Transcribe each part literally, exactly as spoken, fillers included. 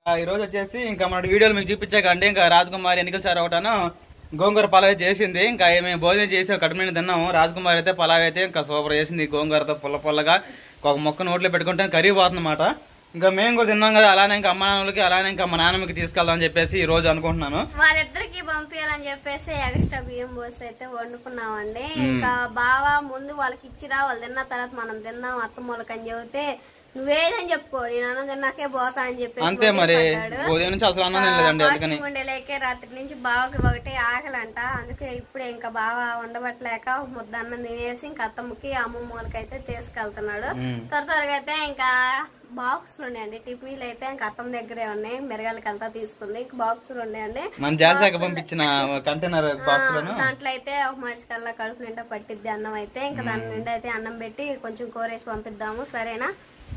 ఈ రోజు వచ్చేసి ఇంకా మన వీడియోలు మీకు చూపించాకండి ఇంకా రాజకుమారి ఎన్నికల సార్ ఒకటాను గోంగూర పలావ్ చేసింది. ఇంకా మేము భోజనం చేసి కడుపు నిండా తిన్నాము. రాజకుమారి అయితే పలావ్ అయితే ఇంకా సూపర్ చేసింది. గోంగూరతో పుల్ల పుల్లగా ఒక మొక్క నోట్లో పెట్టుకుంటే కరిగిపోతుందన్నమాట. ఇంకా మేము కూడా తిన్నాం కదా, అలానే ఇంకా అమ్మ నాన్నలకి అలానే ఇంకా మా నాన్నమ్మకి తీసుకెళ్దామని చెప్పేసి ఈ రోజు అనుకుంటున్నాను. వాళ్ళిద్దరికి పంపించాలని చెప్పేసి ఎక్స్ట్రా బియ్యం పోసి అయితే వండుకున్నామండి. ఇంకా బావా ముందు వాళ్ళకి ఇచ్చిరా, వాళ్ళు తిన్న తర్వాత మనం తిన్నాం అత్తమ్మలకని చెబితే నువ్వేదని చెప్పుకో నేను అన్నం తిన్నాకే పోతా అని చెప్పి అంతే. మరి ఉదయం నుంచి అసలు అన్నం తినలేదండి. అందుకని ఉండలేకే రాత్రి నుంచి బావకి ఒకటి ఆకలంట. అందుకే ఇప్పుడే ఇంకా బావ ఉండబట్టలేక ముద్ద అన్నం తినేసి ఇంకా అత్తమ్మకి అమ్మమ్మలకి అయితే తీసుకెళ్తున్నాడు. త్వర త్వరగా అయితే ఇంకా బాక్స్ లు ఉన్నాయండి. టిఫిన్లు అయితే ఇంకా అత్తమ్మ దగ్గరే ఉన్నాయి. మెరగాలకి వెళ్తా తీసుకుంది. ఇంకా బాక్స్ లు ఉన్నాయండి. పంపించిన కంటైనర్ బాక్స్ దాంట్లో అయితే ఒక మనిషి కల్లా కడుపు నిండా పట్టిద్ది అన్నం అయితే. ఇంకా దాని నిండా అయితే అన్నం పెట్టి కొంచెం కూరేసి పంపిద్దాము. సరేనా?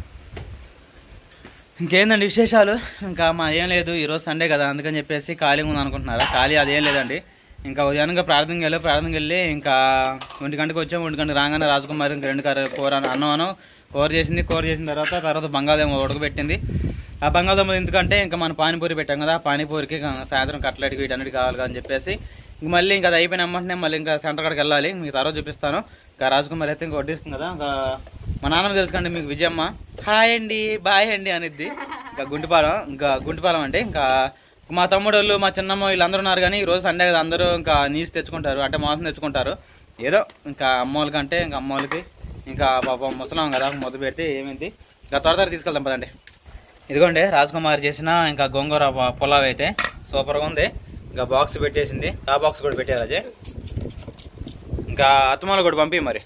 ఇంకేందండి విశేషాలు? ఇంకా మా ఏం లేదు, ఈరోజు సండే కదా అందుకని చెప్పేసి ఖాళీగా ఉంది అనుకుంటున్నారా? ఖాళీ అదేం లేదండి. ఇంకా ఉదయాన్నంగా ప్రార్థనకి వెళ్ళి ప్రార్థనకి వెళ్ళి ఇంకా ఒంటి గంటకు వచ్చాము. ఒంటి గంటకు రాగానే రాజకుమారి ఇంకా రెండు కర్ర కూర అన్నం అను కూర చేసింది. కూర చేసిన తర్వాత తర్వాత బంగాళదుంప ఉడకబెట్టింది. ఆ బంగాళదుంప ఎందుకంటే ఇంకా మనం పానీపూరి పెట్టాం కదా, పానీపూరికి సాయంత్రం కట్లెట్కి వీటన్నిటి కావాలి కదా అని చెప్పేసి ఇంక మళ్ళీ ఇంకా అది అయిపోయిన అమ్మంటే మళ్ళీ ఇంకా సెంటర్ కాడికి వెళ్ళాలి. మీకు తర్వాత చూపిస్తాను. ఇంకా రాజకుమారి అయితే ఇంకా వడ్డిస్తుంది కదా. ఇంకా మా నాన్న తెలుసుకండి మీకు విజయమ్మ హాయ్ అండి బాయ్ అండి అనిద్ది. ఇంకా గుంటిపాలెం ఇంకా గుంటిపాలెం అంటే ఇంకా మా తమ్ముడు వాళ్ళు మా చిన్నమ్మ వీళ్ళందరూ ఉన్నారు. కానీ ఈ రోజు సండే కదా అందరూ ఇంకా నీసు తెచ్చుకుంటారు, అంటే మాంసం తెచ్చుకుంటారు. ఏదో ఇంకా అమ్మ వాళ్ళకంటే ఇంకా అమ్మ వాళ్ళకి ఇంకా పాపం ముసలాం కదా మొదలు పెడితే ఏమైంది. ఇంకా త్వర త్వర తీసుకెళ్తాం పదండి. ఇదిగోండి రాజకుమారి చేసిన ఇంకా గోంగూర పులావ్ అయితే సూపర్గా ఉంది. ఇంకా బాక్స్ పెట్టేసింది. ఆ బాక్స్ కూడా పెట్టారు అజయ్. ఇంకా అత్తమాలు కూడా పంపి మరి.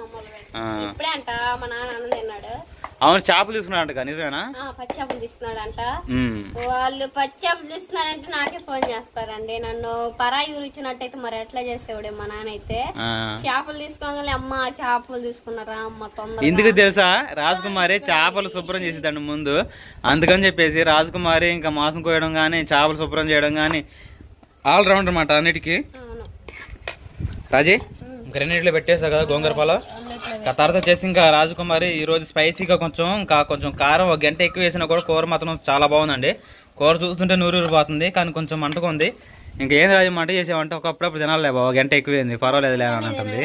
అవును చేపలు తీసుకున్నాడంట, నిజమేనా? పచ్చి చేపలు తీసుకున్నాడంట. వాళ్ళు పచ్చి చేపలు తీసుకున్నారంటే నాకే ఫోన్ చేస్తారండి. నన్ను పరాయి ఊరు ఇచ్చినట్టయితే మరి ఎట్లా చేసేవాడే మా నాన్న అయితే. చేపలు తీసుకోగానే అమ్మ చేపలు తీసుకున్నారా అమ్మ తొందర. ఎందుకు తెలుసా, రాజకుమారి చేపలు శుభ్రం చేసేదండి ముందు. అందుకని చెప్పేసి రాజకుమారి ఇంకా మాంసం కోయడం గానీ చేపలు శుభ్రం చేయడం గానీ ఆల్ రౌండ్ అనమాట అన్నిటికీ. రాజీ ఇంకా రెండింటిలో పెట్టేసా కదా గోంగూర పొలం. తర్వాత వచ్చేసి ఇంకా రాజకుమారి ఈ రోజు స్పైసీగా కొంచెం ఇంకా కొంచెం కారం ఒక గంట ఎక్కువ వేసినా కూడా కూర మాత్రం చాలా బాగుందండి. కూర చూస్తుంటే నూరు పోతుంది కానీ కొంచెం మంటగా ఉంది. ఇంకా ఏం రాజు మంట చేసామంటే ఒకప్పుడప్పుడు తినాలి బాబు, గంట ఎక్కువైంది పర్వాలేదు లే అని అంటుంది.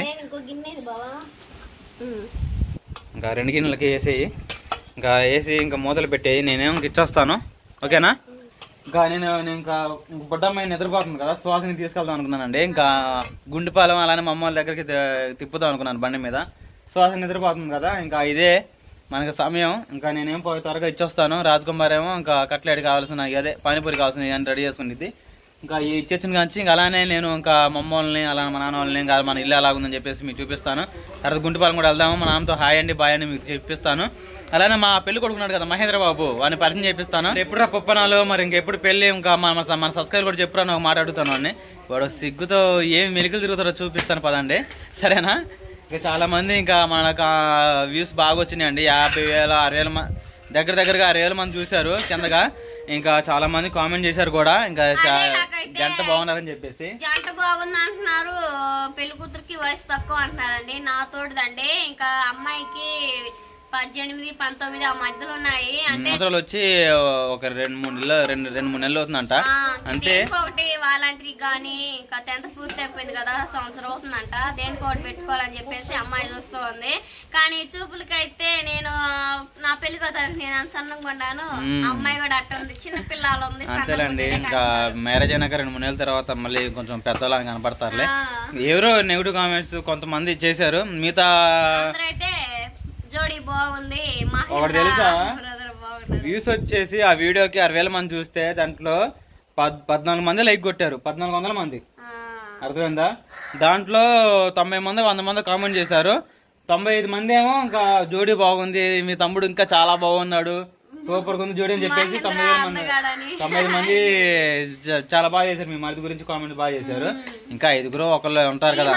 ఇంకా రెండు గిన్నెలకి వేసేయి, ఇంకా వేసి ఇంకా మూతలు పెట్టేయి. నేనేమో ఇచ్చొస్తాను ఓకేనా? ఇంకా నేను ఇంకా బుడ్డమ్మాయి నిద్రపోతుంది కదా, శ్వాసని తీసుకెళ్దాం అనుకున్నానండి. ఇంకా గుండెపాలెం అలానే మా అమ్మ వాళ్ళ దగ్గరికి తిప్పుదాం అనుకున్నాను బండి మీద. శ్వాస నిద్రపోతుంది కదా, ఇంకా ఇదే మనకి సమయం. ఇంకా నేనేం పోయి త్వరగా ఇచ్చొస్తాను. రాజకుమార్ ఏమో ఇంకా కట్లెట్ కావాల్సిన అదే పానీపూరి కావాల్సిన అని రెడీ చేసుకునేది. ఇంకా ఈ ఇచ్చేసిన కాంచి ఇంకా అలానే నేను ఇంకా మా అమ్మ వాళ్ళని అలానే మా నాన్న వాళ్ళని ఇంకా మన ఇల్లు ఎలాగుందని చెప్పేసి మీకు చూపిస్తాను. తర్వాత గుంటపాలెం కూడా వెళ్దాము. మా నాన్నతో హాయ్ అండి బాయ్ అని మీకు చూపిస్తాను. అలానే మా పెళ్లి కొడుకున్నాడు కదా మహేంద్రబాబు, వాడిని పరిచయం చేపిస్తాను. ఎప్పుడు పప్పనాలు మరి ఇంకెప్పుడు పెళ్లి ఇంకా మన మన సబ్స్క్రైబర్ కూడా చెప్పురా ఒక మాట అడుగుతాను వాడిని. వాడు సిగ్గుతో ఏం మెలికలు తిరుగుతారో చూపిస్తాను పదండి సరేనా? ఇంకా చాలా మంది ఇంకా మనకు వ్యూస్ బాగా వచ్చినాయండి. యాభై వేల ఆరు వేల మంది దగ్గర దగ్గరగా ఆరు వేల మంది చూశారు కిందగా. ఇంకా చాలా మంది కామెంట్ చేశారు కూడా ఇంకా జంట బాగున్నారని చెప్పేసి. జంట బాగుంది అంటున్నారు. పెళ్లి కూతురికి వయసు తక్కువ అంటున్నారండి. నా తోడుదండి ఇంకా అమ్మాయికి పద్దెనిమిది పంతొమ్మిది ఆ మధ్యలో ఉన్నాయి. అంటే వచ్చి ఒక రెండు మూడు నెలలు రెండు రెండు మూడు నెలలు అవుతుందంట. అంటే ఒకటి వాలంటరీ గానీ ఇంకా టెన్త్ పూర్తి అయిపోయింది కదా, సంవత్సరం అవుతుందంట. దేనికి ఒకటి పెట్టుకోవాలని చెప్పేసి అమ్మాయి చూస్తూ ఉంది. కానీ చూపులకైతే నేను నా పెళ్లి కదా నేను అంత సన్నంగా ఉన్నాను, అమ్మాయి కూడా అట్ట ఉంది, చిన్న పిల్లలు ఉంది. అంతేలేండి. ఇంకా మ్యారేజ్ అయినాక రెండు మూడు నెలల తర్వాత మళ్ళీ కొంచెం పెద్దలా కనపడతారులే. ఎవరో నెగిటివ్ కామెంట్స్ కొంతమంది చేశారు. మిగతా అయితే జోడీ బాగుంది. ఒకటి తెలుసా, వ్యూస్ వచ్చేసి ఆ వీడియోకి ఆరు వేల మంది చూస్తే దాంట్లో పద్నాలుగు మంది లైక్ కొట్టారు. పద్నాలుగు వందల మంది అర్థమైందా? దాంట్లో తొంభై మంది వంద మంది కామెంట్ చేశారు. తొంభై ఐదు మంది ఏమో ఇంకా జోడీ బాగుంది, మీ తమ్ముడు ఇంకా చాలా బాగున్నాడు, సూపర్ గా ఉంది జోడీ అని చెప్పేసి తొంభై ఐదు మంది తొంభై ఐదు మంది చాలా బాగా చేశారు. మీ మరిది గురించి కామెంట్ బాగా చేశారు. ఇంకా ఐదుగురు ఒకళ్ళు ఉంటారు కదా.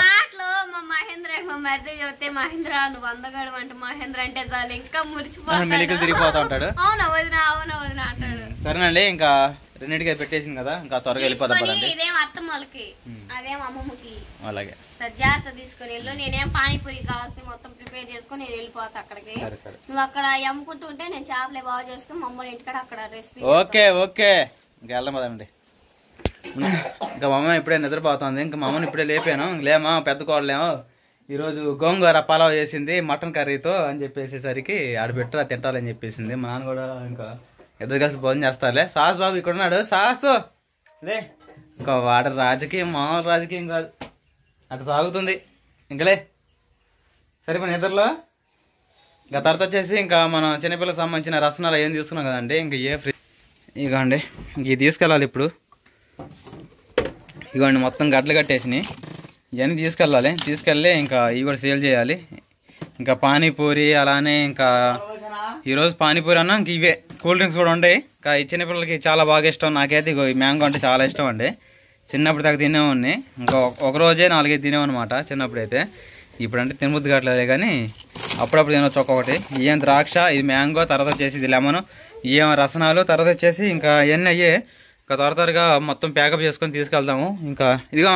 మధ్య చూస్తే మహేంద్ర నువ్వు అందగాడు అంటే మహేంద్ర అంటే చాలు ఇంకా మురిసిపోతాడు, మెలికలు తిరిగిపోతా ఉంటాడు. అవునా వదిన అవునా వదిన అంటాడు. సరేనండి ఇంకా రెండింటికి పెట్టేసింది కదా, ఇంకా త్వరగా వెళ్ళిపోతాం పదండి. ఇదేం అత్తమ్మకి, అదేం అమ్మమ్మకి. అలాగే జాగ్రత్త తీసుకొని వెళ్ళు. నేనేం పానీపూరి కావాల్సి మొత్తం ప్రిపేర్ చేసుకుని నేను వెళ్ళిపోతా అక్కడికి. నువ్వు అక్కడ అమ్ముకుంటూ ఉంటే నేను చేపలే బాగా చేసుకుని మమ్మల్ని ఇంటికాడ అక్కడ రెసిపీ. ఓకే ఓకే ఇంకా వెళ్దాం పదండి. ఇంకా మా అమ్మ ఇప్పుడే నిద్రపోతుంది. ఇంకా మా అమ్మని ఇప్పుడే లేపాను. లేమా పెద్ద కోడలేమో ఈరోజు గోంగూర పలావ్ చేసింది మటన్ కర్రీతో అని చెప్పేసేసరికి ఆడబెట్టరా తింటాలని చెప్పేసింది. మా నాన్న కూడా ఇంకా ఇద్దరు కలిసి భోజనం చేస్తారులే. సాస్ బాబు ఇక్కడ ఉన్నాడు. సాసు లే, ఇంకా వాడ రాజకీయం మామూలు రాజకీయం కాదు, అటు సాగుతుంది ఇంకలే. సరిపోయిన నిద్రలో ఇంకా తర్వాత వచ్చేసి ఇంకా మనం చిన్నపిల్లలకు సంబంధించిన రసనాలు ఏం తీసుకున్నాం కదండి. ఇంకా ఏ ఫ్రీ ఇగోండి ఇవి తీసుకెళ్ళాలి ఇప్పుడు. ఇగోండి మొత్తం గడ్డలు కట్టేసినాయి, ఇవన్నీ తీసుకెళ్ళాలి. తీసుకెళ్ళి ఇంకా ఇవి కూడా సేల్ చేయాలి. ఇంకా పానీపూరి అలానే ఇంకా ఈరోజు పానీపూరి అన్నా ఇంక ఇవే కూల్ డ్రింక్స్ కూడా ఉంటాయి. ఇంకా ఈ చిన్నపిల్లలకి చాలా బాగా ఇష్టం. నాకైతే ఇగో ఈ మ్యాంగో అంటే చాలా ఇష్టం అండి. చిన్నప్పుడు దాకా తినేవాడిని. ఇంకా ఒక రోజే నాలుగైదు తినేవన్నమాట చిన్నప్పుడైతే. ఇప్పుడంటే తినబుద్ధి కావట్లేదు కానీ అప్పుడప్పుడు తినొచ్చు ఒక్కొక్కటి. ఏం ద్రాక్ష, ఇది మ్యాంగో, తర్వాత వచ్చేసి ఇది లెమన్, ఏం రసనాలు, తర్వాత వచ్చేసి ఇంకా ఇవన్నీ అయ్యే. ఇంకా త్వర త్వరగా మొత్తం ప్యాకప్ చేసుకొని తీసుకెళ్తాము. ఇంకా ఇదిగో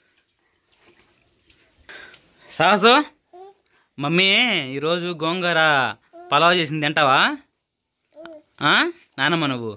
సాసు, మమ్మీ ఈరోజు గోంగూర పలావ్ చేసింది తింటావా నానమ్మ నువ్వు?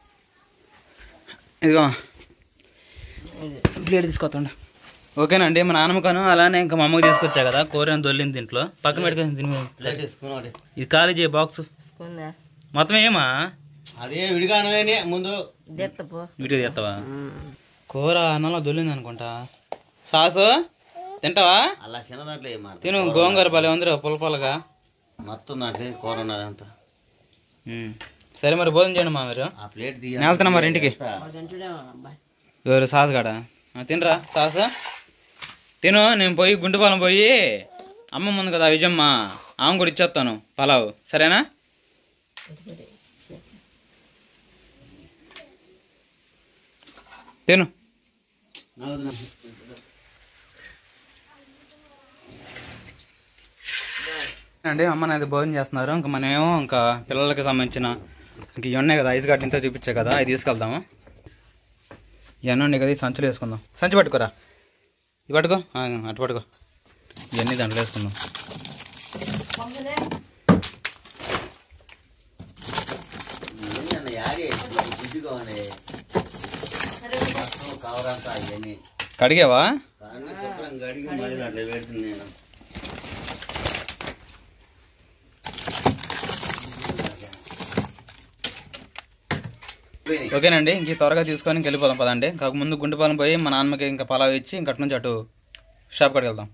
ఇదిగో ప్లేట్ తీసుకొస్తాండి. ఓకేనండి, మా నాన్నమ్మకను అలానే ఇంకా మా అమ్మకి తీసుకొచ్చా కదా కూర దొల్లింది దీంట్లో పక్కన పెట్టుకొని తిని. ఇది ఖాళీ చేయ బాక్స్ మొత్తం ఏమా అదే విడిగానే ముందు వీడియో చేస్తావా? కూర అన్నంలో దొల్లింది అనుకుంటా. సాసు తింటావా? అలా చిన్న దాంట్లో తిను, గోంగూర భలే ఉంది పులపలగా మొత్తం దాంట్లో కూర ఉన్నదంతా. సరే మరి భోజనం చేయండి మా మీరు. ఆ ప్లేట్ నేను వెళ్తున్నా మరి ఇంటికి. ఎవరు సాసు కాడ తినరా? సాసు తిను, నేను పోయి గుంటుపాలెం పోయి అమ్మమ్మ ఉంది కదా విజయమ్మ, ఆమె కూడా ఇచ్చేస్తాను పలావ్, సరేనా? తిను అండి. అమ్మ నాది భోజనం చేస్తున్నారు. ఇంకా మనమేమో ఇంకా పిల్లలకి సంబంధించిన ఇంక ఇవి ఉన్నాయి కదా ఐస్ గార్డెన్తో చూపించే కదా, అవి తీసుకెళ్దాము. ఇవన్నీ ఉన్నాయి కదా, ఈ సంచులు వేసుకుందాం. సంచి పట్టుకోరా, ఇది పట్టుకో, అటు పట్టుకో, ఇవన్నీ దాంట్లో వేసుకుందాం. కడిగావా? ఓకేనండి, ఇంక త్వరగా తీసుకొని ఇంక వెళ్ళిపోదాం పదండి. కాక ముందు గుంటపాలెం పోయి మా నాన్నకి ఇంకా పలావ్ ఇచ్చి ఇంక అటు నుంచి అటు షాప్ కాడికి వెళ్దాం.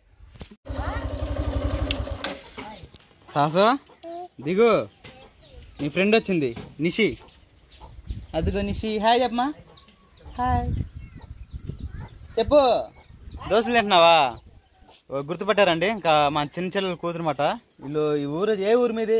సాసు దిగు, నీ ఫ్రెండ్ వచ్చింది నిషి. అదిగో నిషి, హాయ్ చెప్పమ్మా. హాయ్ చెప్పు. దోశలు తింటున్నావా? గుర్తుపట్టారండి, ఇంకా మా చిన్న చెల్లెలు కూతురు మాట. వీళ్ళు ఈ ఊరు ఏ ఊరు మీది?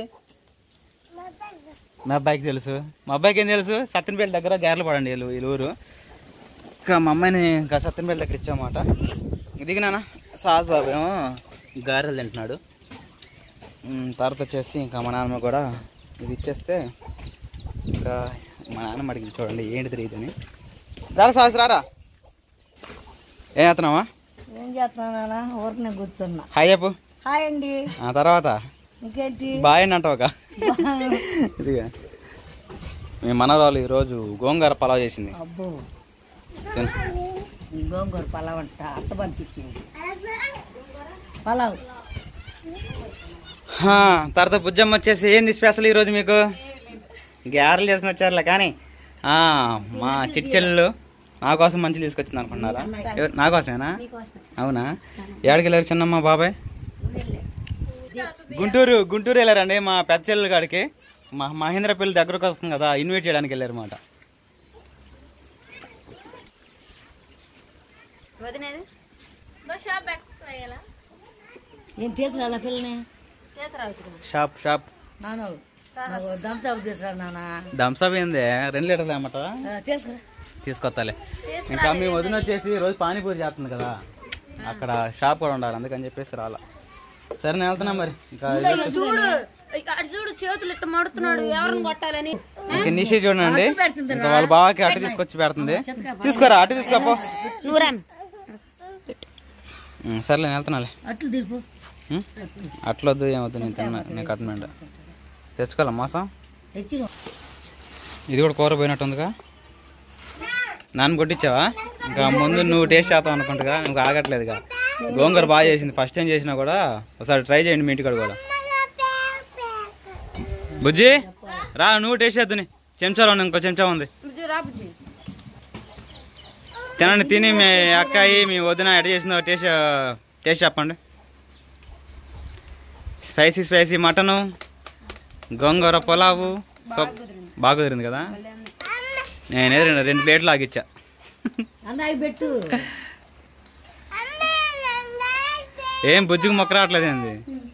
మా అబ్బాయికి తెలుసు. మా అబ్బాయికి ఏం తెలుసు? సత్తెనపల్లి దగ్గర గారెలు పడండి వీళ్ళు వీళ్ళు ఊరు. ఇంకా మా అమ్మాయిని ఇంకా సత్తెనపల్లి దగ్గర ఇచ్చామాట. దిగినానా సాస్ బాబు ఏమో గారెలు తింటున్నాడు. తర్వాత వచ్చేసి ఇంకా మా నాన్నమ్మ కూడా ఇది ఇచ్చేస్తే ఇంకా మా నాన్నమ్మ అడిగి చూడండి ఏంటి తెలియదని. రారా సాస్ రారా. ఏం చేస్తున్నావా? ఏం చేస్తున్నా? ఊరికనే కూర్చున్నా. హాయ్ చెప్పు. హాయ్ అండి. ఆ తర్వాత ఇంకేంటి బాయ్ అండి అంటావు. ఇదిగా మీ మనవరాలు ఈరోజు గోంగూర పలావ్ చేసింది. అబ్బో, గోంగూర పలావ్ అంట అత్త పంపించింది పలావ్. తర్వాత బుజ్జమ్మ వచ్చేసి ఏంది స్పెషల్ ఈరోజు మీకు? గారెలు చేసుకుని వచ్చారులే. కానీ మా చిట్టి చెల్లెలు నా కోసం మంచి తీసుకొచ్చింది అనుకుంటున్నారా? నా కోసమేనా? అవునా? ఏడికి వెళ్ళారు చిన్నమ్మ బాబాయ్? గుంటూరు గుంటూరు వెళ్ళారండి మా పెద్ద చెల్లెలు కాడికి. మా మహేంద్ర పెళ్లి దగ్గరకు వస్తుంది కదా, ఇన్వైట్ చేయడానికి వెళ్ళారు అన్నమాట. ఏం తీసుకురా పిల్లని? షాప్ షాప్ దంసాపు తీసుకురా నాన్న. దంసాప్ ఏంది? రెండు లీటర్లు అన్నమాట. తీసుకురా, తీసుకొస్తాలే. ఇంకా మీ వదిన వచ్చేసి రోజు పానీపూరి చేస్తుంది కదా, అక్కడ షాప్ కూడా ఉండాలి అందుకని చెప్పేసి రాలా. సరే నేను వెళ్తున్నా మరి. ఇంకా అటు చూడు చేతులు ఇట్లా మడుతున్నాడు ఎవరిని కొట్టాలని. ఇంకా నిషి చూడండి ఇంకా వాళ్ళ బావకి అటు తీసుకొచ్చి పెడుతుంది. తీసుకోరా అటు తీసుకోపో. నూరాన్ సర్లే నేను వెళ్తున్నాలే. అట్లు తీర్పు అట్లొద్దు ఏమొద్దు నేను తిన్నా నేను కట్టమంట తెచ్చుకోవాలా మాసం. ఇది కూడా కూర పోయినట్టుందిగా. నాన్న కొట్టించావా? ఇంకా ముందు నువ్వు టేస్ట్ చేస్తావు అనుకుంటుగా నువ్వు ఆగట్లేదుగా. గోంగూర బాగా చేసింది ఫస్ట్ టైం చేసినా కూడా. ఒకసారి ట్రై చేయండి మీ ఇంటికాడ కూడా. బుజ్జి రా నువ్వు టేస్ట్ చేద్దుని. చెంచాలో ఇంకో చెంచా ఉంది తినండి. తిని మీ అక్కాయి మీ వదిన ఎడ చేసిందో టేస్ట్ టేస్ట్ చెప్పండి. Spicy spicy mutton gongura pulao soup బాగా కుదిరింది కదా. నేనే రెండు రెండు ప్లేట్లు ఆగిచ్చా. పెట్టు ఏం బుజ్జికి మొక్క రావట్లేదండి.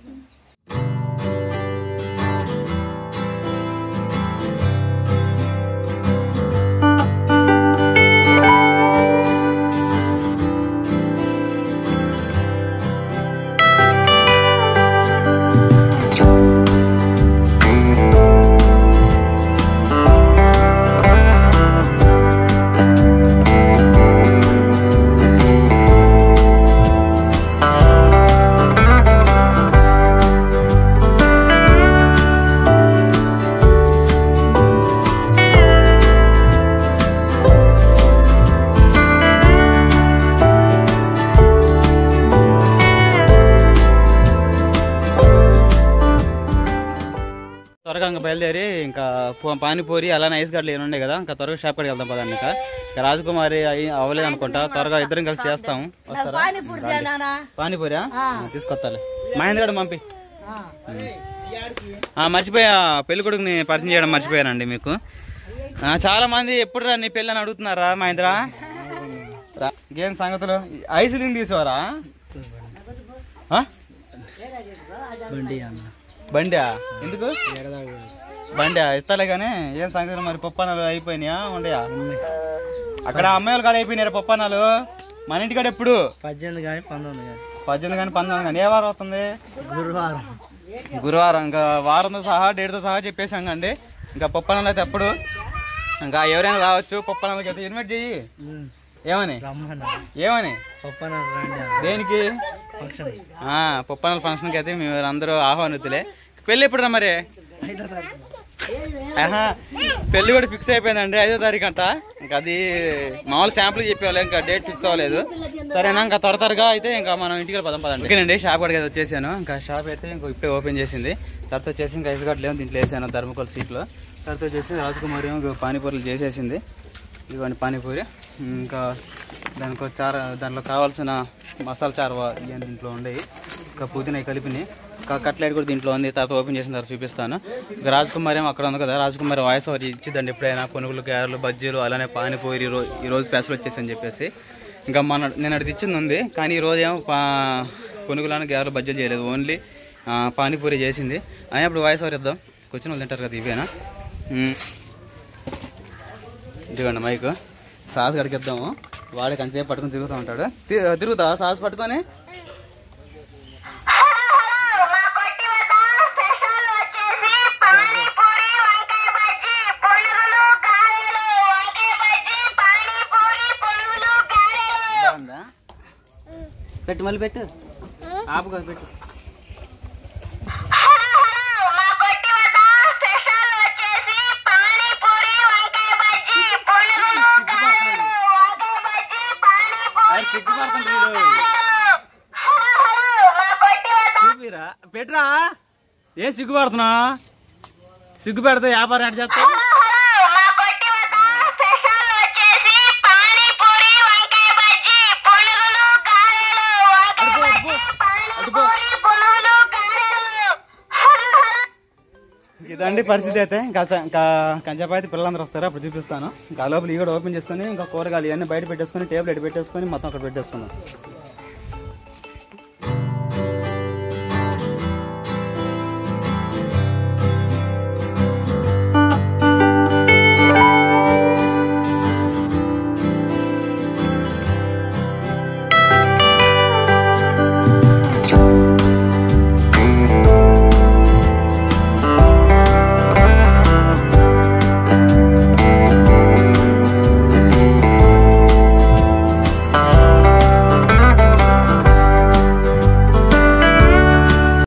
త్వరగా ఇంకా బయలుదేరి ఇంకా పానీపూరి అలానే ఐస్ గడ్డలు ఏమి ఉన్నాయి కదా ఇంకా త్వరగా షాప్ కాడికి వెళ్దాం పదండి. ఇంకా రాజకుమారి అవ్వలేదు అనుకుంటా. త్వరగా ఇద్దరం కలిసి చేస్తాము. పానీపూరి తీసుకొస్తాలే. మహేంద్ర గడ పంపి. మర్చిపోయా పెళ్లి కొడుకుని పరిచయం చేయడం మర్చిపోయానండి మీకు. చాలా మంది ఎప్పుడు రా నీ పెళ్ళి అని అడుగుతున్నారా మహేంద్ర? ఏం సంగతులు? ఐస్ క్రీమ్ తీసుకోరా? బండా ఎందుకు? బండా ఇస్తాలే కానీ ఏం సంగతులు మరి? పప్పన్నాలు అయిపోయినాయా ఉండయా? అక్కడ అమ్మాయిలు కాడ అయిపోయినారు పప్పన్నాలు. మన ఇంటి కాడ ఎప్పుడు? పద్దెనిమిది కానీ పంతొమ్మిది కానీ పద్దెనిమిది కానీ పంతొమ్మిది కానీ. ఏ వారం వస్తుంది? గురువారం. గురువారం. ఇంకా వారంతో సహా డేట్తో సహా చెప్పేసాం కండి. ఇంకా పప్పన్నాలు అయితే ఎప్పుడు? ఇంకా ఎవరైనా రావచ్చు. పప్పన్నాలకి అయితే ఇన్వైట్ చెయ్యి. ఏమని ఏమని దేనికి? పప్పన్నాల ఫంక్షన్కి అయితే మేము అందరూ ఆహ్వానితులే. పెళ్ళి ఎప్పుడు రా మరి? పెళ్లి కూడా ఫిక్స్ అయిపోయిందండి ఐదో తారీఖు అంట. ఇంకా అది మామూలు శాంపుల్ చెప్పేవాళ్ళు ఇంకా డేట్ ఫిక్స్ అవ్వలేదు. సరేనా ఇంకా త్వర త్వరగా అయితే ఇంకా మనం ఇంటికి పదం పదండి. ఓకేనండి షాప్ కాడికి అయితే వచ్చేసాను. ఇంకా షాప్ అయితే ఇంకో ఇప్పుడే ఓపెన్ చేసింది. తర్వాత వచ్చేసి ఇంకా ఐదు గంటలు ఏమో దీంట్లో వేసాను ధర్మకోల్ సీట్లో. తర్వాత వచ్చేసి రాజకుమారి ఏమో పానీపూరీలు చేసేసింది. ఇదిగోండి పానీపూరి. ఇంకా దానికి చార దాంట్లో కావాల్సిన మసాలా చారు ఇవన్నీ దీంట్లో ఉండేవి. ఇంకా పుదీనా కలిపిని ఇంకా కట్లెట్ కూడా దీంట్లో ఉంది. తర్వాత ఓపెన్ చేసిన తర్వాత చూపిస్తాను. ఇంకా రాజకుమారి ఏమో అక్కడ ఉంది కదా. రాజకుమారి వాయిస్ ఓవర్ ఇచ్చిద్దండి ఎప్పుడైనా పునుగులు గారెలు బజ్జీలు అలానే పానీపూరి ఈ రోజు స్పెషల్ వచ్చేసి అని చెప్పేసి. ఇంకా మన నేను అడిగి ఇచ్చింది ఉంది కానీ ఈరోజు ఏమో పా పునుగులను గారెలు బజ్జీలు చేయలేదు. ఓన్లీ పానీపూరి చేసింది. అయినప్పుడు వాయిస్ ఓవర్ ఇద్దాం. కూర్చొని వాళ్ళు తింటారు కదా ఇవేనా. ఇదిగోండి మైక్. సాస్ కడిగిద్దాము. వాడే కంచేపు పట్టుకొని తిరుగుతూ ఉంటాడు. తిరుగుతా సాస్ పట్టుకొని. పెట్టు మళ్ళీ పెట్టు. ఆపుగా పెట్టు. పెట్రా ఏ సిగ్గుపడుతున్నా? సిగ్గు పెడితే వ్యాపారం ఎట్ చేస్తా? ఇదండి పరిస్థితి అయితే. ఇంకా ఇంకా కంచపాతి అయితే పిల్లలందరూ వస్తారు అప్పుడు చూపిస్తాను. ఇంకా లోపల ఈ కూడా ఓపెన్ చేసుకుని ఇంకా కూరగాయలు ఇవన్నీ బయట పెట్టేసుకుని టేబుల్ ఎటు పెట్టేసుకుని మొత్తం అక్కడ పెట్టేసుకున్నాం.